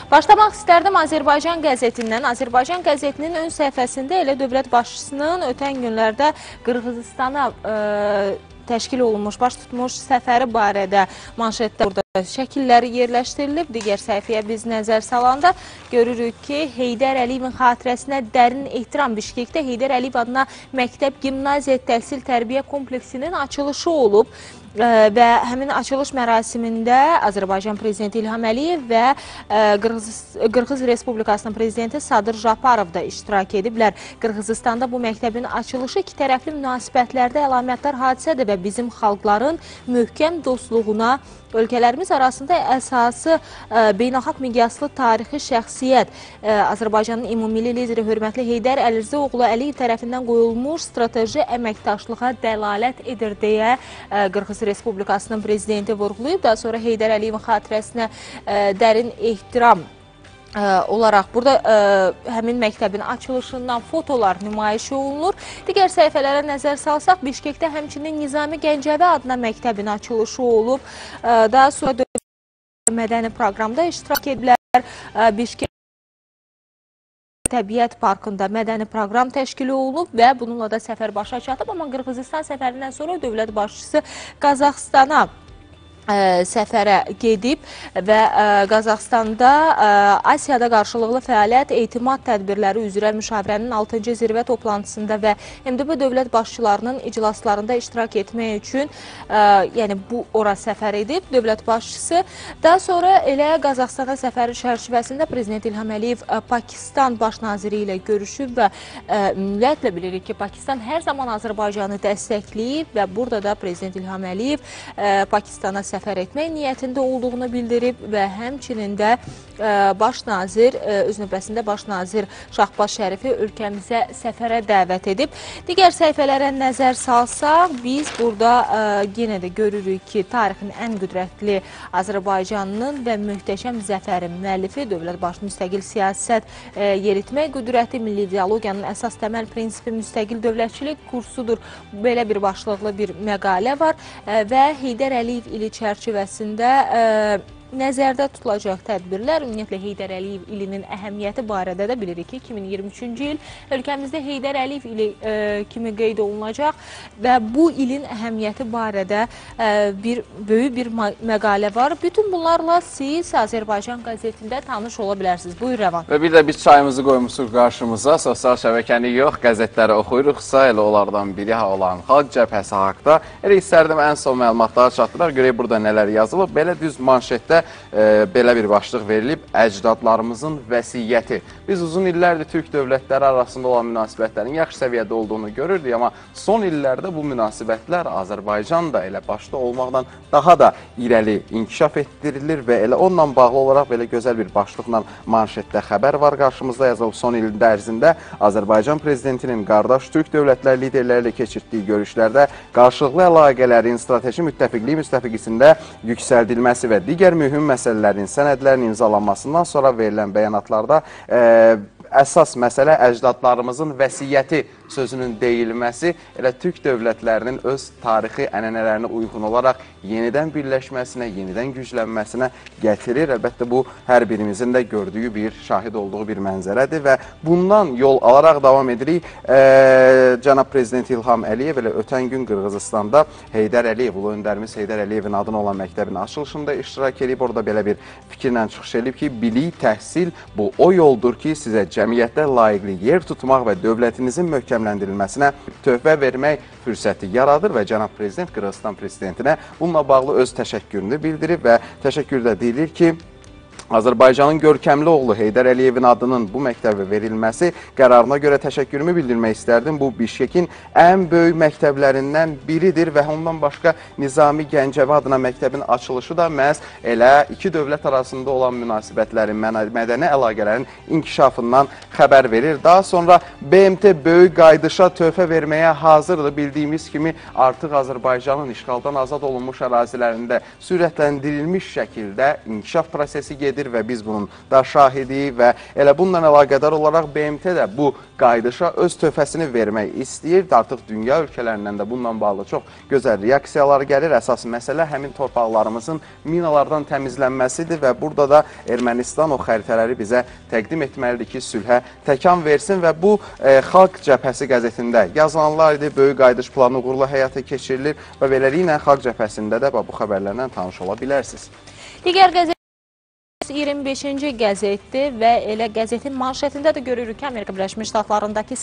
Başlamaq istərdim Azərbaycan qəzetindən. Azərbaycan qəzetinin ön səhifəsində elə dövlət başçısının ötən günlərdə Qırğızistana təşkil olunmuş, baş tutmuş səfəri barədə manşetdə burada şəkilləri yerləşdirilib. Digər səhifəyə biz nəzər salanda görürük ki, Heydər Əliyevin xatirəsinə dərin ehtiram Bişkekdə Heydər Əliyev adına məktəb, gimnaziya, təhsil, tərbiyə kompleksinin açılışı olub. Və həmin açılış mərasimində Azərbaycan Prezidenti İlham Əliyev və Qırğız Respublikasının Prezidenti Sadır Japarov da iştirak ediblər. Qırğızistanda bu məktəbin açılışı iki tərəfli münasibətlərdə əlamətdar hadisədir və bizim xalqların möhkəm dostluğuna, ölkələrimiz arasında əsası beynəlxalq miqyaslı tarixi şəxsiyyət, Azərbaycanın ümumilli lideri hörmətli Heydər Əlirzaoğlu Əliyev tərəfindən qoyulmuş strateji əməkdaşlığa dəlalət edir deyə Qırğız Respublikasının prezidenti vurğulayıb. Daha sonra Heydər Əliyevin xatirəsinə dərin ehtiram olaraq burada həmin məktəbin açılışından fotolar nümayiş olunur. Digər səhifələrə nəzər salsaq, Bişkekdə həmçinin Nizami Gəncəvi adına məktəbin açılışı olub. Daha sonra mədəni proqramda iştirak ediblər. Bişkek Təbiət Parkında mədəni proqram təşkili olunub və bununla da səfər başa çatıb. Amma Qırğızistan səfərindən sonra dövlət başçısı Qazaxstana səfərə gedib və Qazaxstanda Asiyada qarşılıqlı fəaliyyət etimad tədbirləri üzrə müşavirənin 6-cı zirvə toplantısında və MDB dövlət başçılarının iclaslarında iştirak etmək üçün yəni bu ora səfər edib dövlət başçısı. Daha sonra elə Qazaxstana səfəri çərçivəsində Prezident İlham Əliyev Pakistan baş naziri ilə görüşüb və ümumiyyətlə bilirik ki, Pakistan hər zaman Azərbaycanı dəstəkləyib və burada da Prezident İlham Əliyev Pakistana səfər etmək niyyətində olduğunu bildirib və həmçinin də baş nazir, öz növbəsində baş nazir Şahbaz Şərifi ölkəmizə səfərə dəvət edib. Digər səhifələrə nəzər salsaq, biz burada yenə də görürük ki, tarixin ən qüdrətli Azərbaycanının və möhtəşəm zəfərin müəllifi, dövlət başı müstəqil siyasət yeritmək qüdrəti, milli ideologiyanın əsas təməl prinsipi müstəqil dövlətçilik kursudur. Belə bir başlıqlı bir məqalə var və Heydər Əliyev ili çərçivəsində nəzərdə tutulacaq tədbirlər, ümumiyyətlə Heydər Əliyev ilinin əhəmiyyəti barədə də bilirik ki, 2023-cü il ölkəmizdə Heydər Əliyev ili kimi qeyd olunacaq və bu ilin əhəmiyyəti barədə böyük bir məqalə var. Bütün bunlarla siz Azərbaycan qəzetində tanış ola bilərsiniz. Buyur Rəvan. Və bir də biz çayımızı qoymuşuq qarşımıza, sosial şəbəkəni yox, qəzetləri oxuyuruqsa, elə onlardan biri olan Xalq Cəbhəsi haqda. Elə istərdim ən son məlumatları çatdırar, görək burada nələr yazılıb. Belə düz manşetdə belə bir başlıq verilib, əcdadlarımızın vəsiyyəti. Biz uzun illərdir Türk dövlətləri arasında olan münasibətlərin yaxşı səviyyədə olduğunu görürdük, amma son illərdə bu münasibətlər Azərbaycan da elə başda olmaqdan daha da irəli inkişaf etdirilir və elə onunla bağlı olaraq belə gözəl bir başlıqla manşetdə xəbər var qarşımızda yazılıb. Son ilin ərzində Azərbaycan prezidentinin qardaş Türk dövlətləri liderləri ilə keçirdiyi görüşlərdə qarşılıqlı əlaqələrin strateji müttəfiqlik müstəfiqisində yüksəldilməsi və digər mühüm məsələlərin sənədlərin imzalanmasından sonra verilən bəyanatlarda əsas məsələ əcdadlarımızın vəsiyyəti sözünün deyilməsi elə Türk dövlətlərinin öz tarixi ənənələrinə uyğun olaraq yenidən birləşməsinə, yenidən güclənməsinə gətirir. Əlbəttə bu hər birimizin də gördüyü bir, şahid olduğu bir mənzərədir və bundan yol alaraq davam edirik. Cənab Prezident İlham Əliyev elə ötən gün Qırğızistanda Heydər Əliyev, ulu öndərimiz Heydər Əliyevin adına olan məktəbin açılışında iştirak edib. Orada belə bir fikirlə çıxış edib ki, bilik, təhsil bu o yoldur ki, sizə cəmiyyətdə layiqli yer tutmaq və dövlətinizin möhkəmləndirilməsinə töhfə vermək fürsəti yaradır və Cənab Prezident Qırğızistan Prezidentinə bununla bağlı öz təşəkkürünü bildirib və təşəkkürdə deyilir ki, Azərbaycanın görkəmli oğlu Heydər Əliyevin adının bu məktəbə verilməsi qərarına görə təşəkkürümü bildirmək istərdim. Bu Bişkekin ən böyük məktəblərindən biridir və ondan başqa Nizami Gəncəvi adına məktəbin açılışı da məhz elə iki dövlət arasında olan münasibətlərin, mədəni əlaqələrin inkişafından xəbər verir. Daha sonra BMT böyük qaydışa töhfə verməyə hazırdır. Bildiyimiz kimi artıq Azərbaycanın işğaldan azad olunmuş ərazilərində sürətləndirilmiş şəkildə inkişaf prosesi gedir. edir və biz bunun da şahidiyik və elə bununla əlaqədar olaraq BMT də bu qaydışa öz töhfəsini vermək istəyir. Artıq dünya ölkələrindən də bununla bağlı çox gözəl reaksiyalar gəlir. Əsas məsələ həmin torpaqlarımızın minalardan təmizlənməsidir və burada da Ermənistan o xəritələri bizə təqdim etməlidir ki, sülhə təkan versin və bu Xalq Cəbhəsi qəzetində yazılanlar idi. Böyük qayıdış planı uğurla həyata keçirilir və beləliklə Xalq Cəbhəsində də bu xəbərlərlə tanış ola bilərsiniz. Digər qəzet 25-ci qəzetdir və elə qəzetin manşetində də görürük ki, Amerika Birləşmiş Ştatlarındakı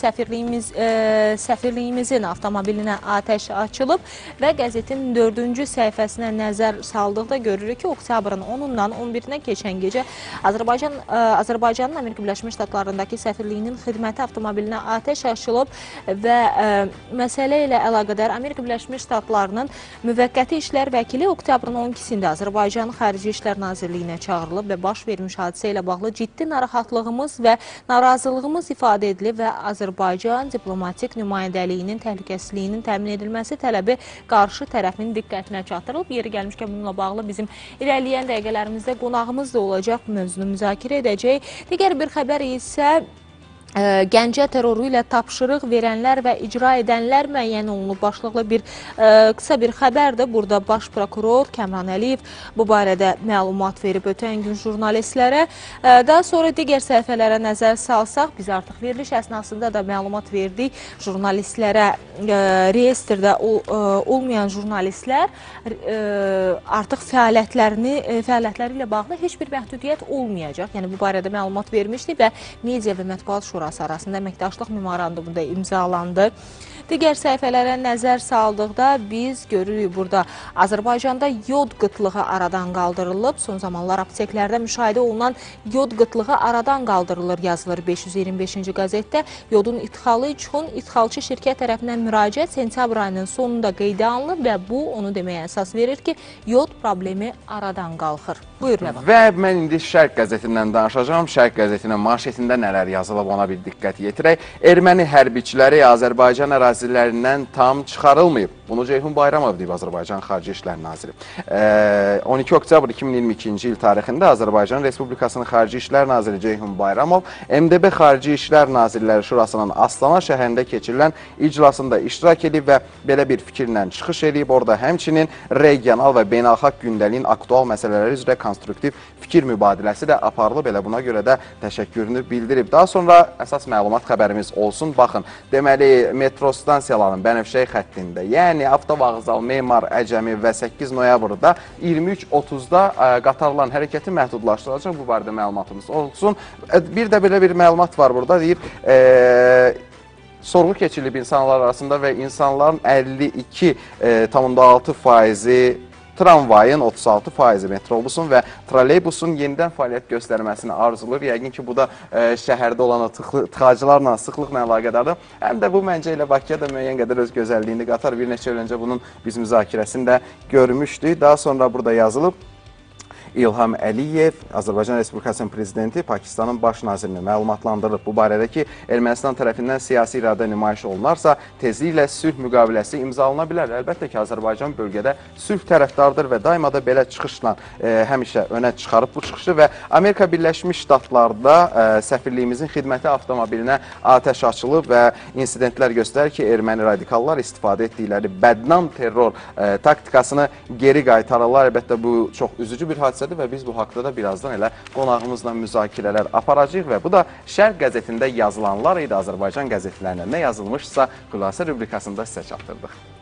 səfirliyimizin avtomobilinə atəş açılıb və qəzetin 4-cü səhifəsinə nəzər saldıqda görürük ki, oktyabrın 10-dan 11-nə keçən gecə Azərbaycanın Amerika Birləşmiş Ştatlarındakı səfirliyinin xidməti avtomobilinə atəş açılıb və məsələ ilə əlaqədar Amerika Birləşmiş Ştatlarının müvəqqəti işlər vəkili oktyabrın 12-sində Azərbaycan Xarici İşlər Nazirliyinə çağırılıb və baş vermiş hadisə ilə bağlı ciddi narahatlığımız və narazılığımız ifadə edilib və Azərbaycan diplomatik nümayəndəliyinin təhlükəsizliyinin təmin edilməsi tələbi qarşı tərəfin diqqətinə çatdırılıb. Yeri gəlmişkən bununla bağlı bizim irəliləyən dəqiqələrimizdə qonağımız da olacaq, mövzunu müzakirə edəcək. Digər bir xəbər isə Gəncə terroru ilə tapşırıq verənlər və icra edənlər müəyyən olunub başlıqlı bir qısa bir xəbərdir. Burada baş prokuror Kəmran Əliyev bu barədə məlumat verib ötən gün jurnalistlərə. Daha sonra digər səhifələrə nəzər salsaq, biz artıq veriliş əsnasında da məlumat verdik. Jurnalistlərə reyestrdə olmayan jurnalistlər artıq fəaliyyətləri ilə bağlı heç bir məhdudiyyət olmayacaq. Yəni bu barədə məlumat vermişdik və Media və Mətbuat Şurası arasında əməkdaşlıq memorandumunda imzalandı. Digər səhifələrə nəzər saldıqda biz görürük burada Azərbaycanda yod qıtlığı aradan qaldırılıb. Son zamanlar apteklərdə müşahidə olunan yod qıtlığı aradan qaldırılır yazılır 525-ci qəzetdə. Yodun idxalı üçün idxalçı şirkət tərəfindən müraciət sentyabr ayının sonunda qeydə alınıb və bu onu deməyə əsas verir ki, yod problemi aradan qalxır. Buyur Rəvan. Və mən indi Şərq qəzetindən danışacağım. Şərq qəzetinin manşetində nələr yazılıb ona bir diqqət yetirək. Erməni hərbiçiləri Azərbaycan ərazilərindən tam çıxarılmayıb. Bunu Ceyhun Bayramov deyib, Azərbaycan Xarici İşlər Naziri. 12 oktyabr 2022-ci il tarixində Azərbaycan Respublikasının Xarici İşlər Naziri Ceyhun Bayramov MDB Xarici İşlər Nazirləri Şurasının Astana şəhərində keçirilən iclasında iştirak edib və belə bir fikirlə çıxış edib. Orada həmçinin regional və beynəlxalq gündəliyin aktual məsələləri üzrə konstruktiv fikir mübadiləsi də aparılıb. Elə buna görə də təşəkkürünü bildirib. Daha sonra əsas məlumat xəbərimiz olsun. Baxın, deməli metro stansiyalarının Bənövşəyi xəttində, yəni Avtovağzal, Memar, Əcəmi və 8 noyabrda 23:30-da qatarların hərəkəti məhdudlaşdırılacaq. Bu barədə məlumatımız olsun. Bir də belə bir məlumat var burada. Deyir, sorğu keçirilib insanlar arasında və insanların 52,6%-i tramvayın 36% metrobusun və troleybusun yenidən fəaliyyət göstərməsini arzulur. Yəqin ki, bu da şəhərdə olan tıxacılarla, sıxlıqla əlaqədardır. Həm də bu məncə ilə Bakıya da müəyyən qədər öz gözəlliyini qatar. Bir neçə il öncə bunun biz müzakirəsini də görmüşdük. Daha sonra burada yazılıb. İlham Əliyev, Azərbaycan Respublikasının prezidenti Pakistanın baş nazirini məlumatlandırıb. Bu barədə ki, Ermənistan tərəfindən siyasi iradə nümayiş olunarsa, tezliklə sülh müqaviləsi imzalana bilər. Əlbəttə ki, Azərbaycan bölgədə sülh tərəfdardır və daima da belə çıxışla həmişə önə çıxarıb bu çıxışı və Amerika Birləşmiş Ştatlarda səfirliyimizin xidməti avtomobilinə atəş açılıb və insidentlər göstərir ki, erməni radikallar istifadə etdikləri bədnam terror taktikasını geri qaytarırlar. Əlbəttə, bu çox üzücü bir hadisə və biz bu haqda da birazdan elə qonağımızla müzakirələr aparacağıq və bu da Şərq qəzetində yazılanlar idi. Azərbaycan qəzetlərində nə yazılmışsa xülasə rubrikasında sizə çatdırdıq.